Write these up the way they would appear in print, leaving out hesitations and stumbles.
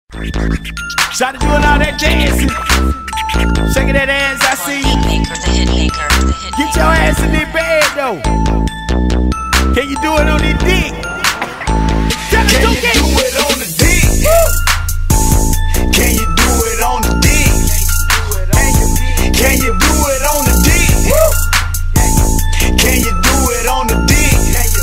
Started doing all that dancing, shaking that ass, I see you. Get your ass in the bed though. Can you do it on the dick? Can you do it on the dick? Can you do it on the dick? Can you do it on the dick? Can you do it on the dick?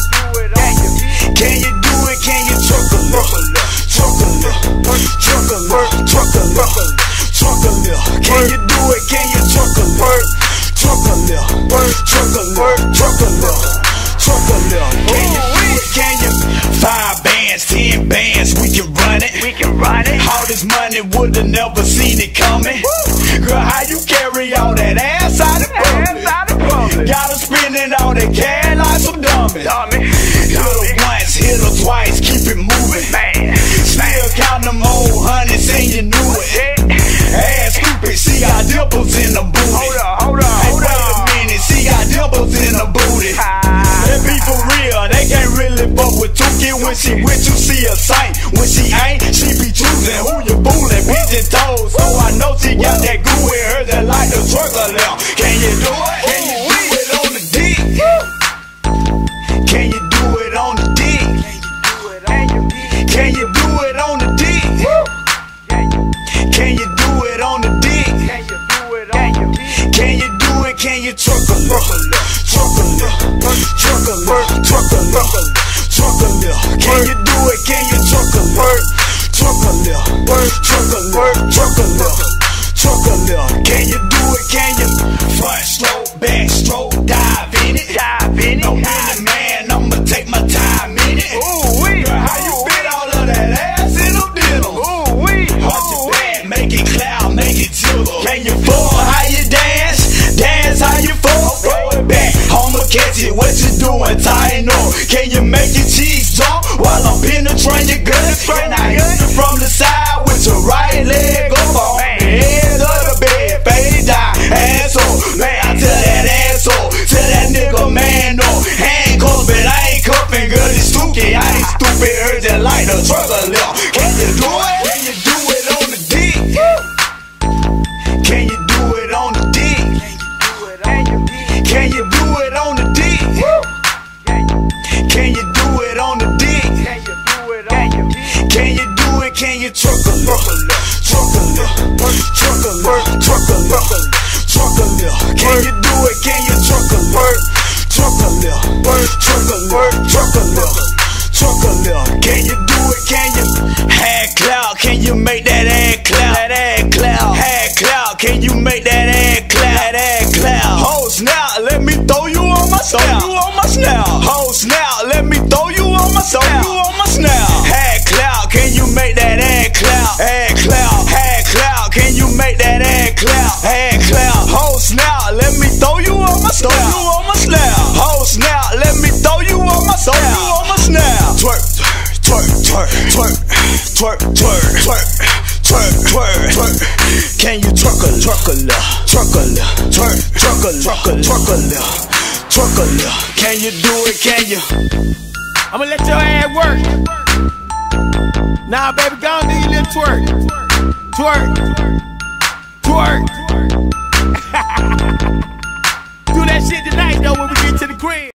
Can you do it? Can you truck a little? Truck a little, truck a little, truck a little, truck a little. Can you do it? Can you truck a little? Truck a little, truck a little, truck a little, truck a little. Can you do it? Can you? 5 bands, 10 bands, we can run it. We can run it. All this money would've never seen it coming. Girl, how you carry all that ass out of public? Gotta spending all that cash like some dummy. Hit her once, hit her twice, keep it moving. Still count them old hundreds and you knew it. Ass stupid, she got dimples in the booty. Hold on, wait a minute, she got dimples in the booty. That be for real, they can't really fuck with Tuki. When she with you, she a saint. When she ain't, she be choosing who you fooling, pigeon toes. So I know she got that goo in her that like the twerk a little. Can you do it? Can you do it on the dick? Can you do it on the dick? Can you do it on the dick? Can you do it on the dick? Can you do it? Can you truck a little? Truck a little, truck a little, truck a little, truck a little. Can you do it? Can you truck a little? Truck a little, truck a little, truck a little, truck a little. Can you do it? Can you? Front stroke, back stroke, dive in it. No minute, man, I'ma take my time in it. Girl, how you fit all of that ass in them denim? Hold your back, make it cloud, make it jiggle. Can you fall? How you dance? Dance how you fall? Throw it back, I'ma catch it. What you doing? Tie no. Can you make your cheeks jump while I'm penetrating your gut? Can I hit it from the side with your right leg up on the head of the bed? Fade down, asshole. Man, I tell that asshole, tell that nigga man no. Handcuffs, but I ain't cuffing, girl, it's stupid. I ain't stupid, heard that like the truck a little. Can you do it? Can you do it on the dick? Can you do it on the dick? Can you do it on the dick? Can you do it on the dick? Can you do it? Can you truck a little? Truck a little, truck a little, truck a little, truck a little. Can you do it? Can you truck a little? Truck a little, truck a little, truck a little, truck a little. Can you do it? Can you? Head cloud, can you make that ass cloud? That ass cloud. Head cloud, can you make that ass cloud? That ass cloud. Oh snap, let me throw you on my snap. You on my snap. Oh snap, let me throw you on my snap. You on my snap. Head cloud, can you make that ass cloud? Head cloud, head cloud, can you make that ass cloud? Head cloud. Oh snap, let me throw you on my snap. You on my snap. Oh snap, let me throw you on my snap. You on my snap. Twerk, twerk, twerk, twerk, twerk, twerk, twerk, twerk, twerk, twerk. Can you twerk a little, twerk a little, twerk, twerk a little, twerk a little, twerk a little. Can you do it? Can you? I'ma let your ass work. Nah, baby, go on, do your little twerk. Twerk. Twerk. Do that shit tonight, though, when we get to the crib.